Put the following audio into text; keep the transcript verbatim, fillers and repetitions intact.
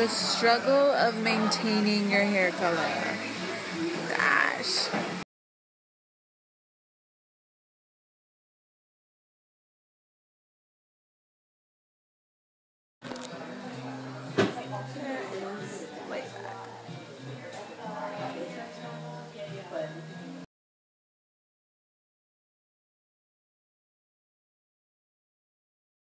The struggle of maintaining your hair color. Gosh.